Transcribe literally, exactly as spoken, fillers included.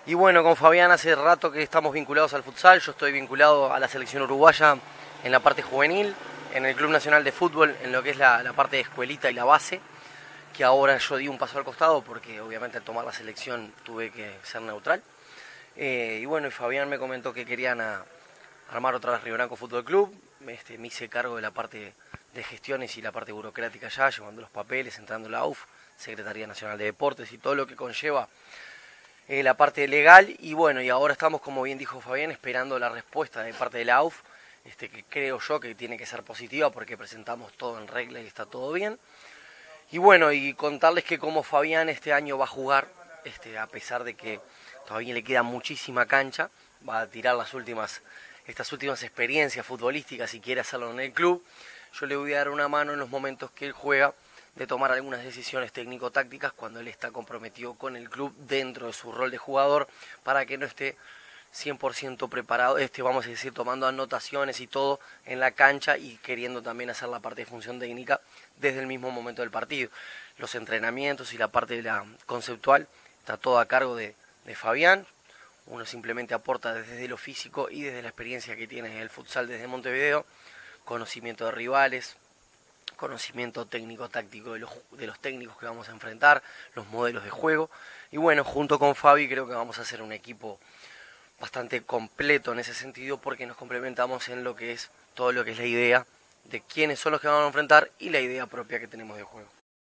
Y bueno, con Fabián hace rato que estamos vinculados al futsal. Yo estoy vinculado a la selección uruguaya en la parte juvenil, en el Club Nacional de Fútbol, en lo que es la, la parte de escuelita y la base, que ahora yo di un paso al costado porque obviamente al tomar la selección tuve que ser neutral. Eh, y bueno, y Fabián me comentó que querían a, armar otra vez Río Branco Fútbol Club. Este, me hice cargo de la parte de gestiones y la parte burocrática ya, llevando los papeles, entrando a la U F, Secretaría Nacional de Deportes y todo lo que conlleva eh, la parte legal. Y bueno, y ahora estamos, como bien dijo Fabián, esperando la respuesta de parte de la U F, este, que creo yo que tiene que ser positiva porque presentamos todo en regla y está todo bien. Y bueno, y contarles que como Fabián este año va a jugar, este, a pesar de que todavía le queda muchísima cancha, va a tirar las últimas, estas últimas experiencias futbolísticas si quiere hacerlo en el club. Yo le voy a dar una mano en los momentos que él juega de tomar algunas decisiones técnico-tácticas cuando él está comprometido con el club dentro de su rol de jugador, para que no esté cien por ciento preparado, este, vamos a decir, tomando anotaciones y todo en la cancha y queriendo también hacer la parte de función técnica desde el mismo momento del partido. Los entrenamientos y la parte de la conceptual está todo a cargo de, de Fabián. Uno simplemente aporta desde lo físico y desde la experiencia que tiene en el futsal desde Montevideo, conocimiento de rivales, conocimiento técnico-táctico de los, de los técnicos que vamos a enfrentar, los modelos de juego. Y bueno, junto con Fabi creo que vamos a hacer un equipo bastante completo en ese sentido, porque nos complementamos en lo que es todo lo que es la idea de quiénes son los que vamos a enfrentar y la idea propia que tenemos de juego.